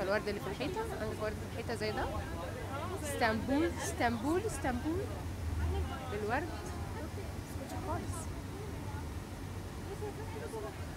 الورد اللي في الحيطه، عندك ورد في الحيطه زي ده، اسطنبول اسطنبول اسطنبول بالورد خالص.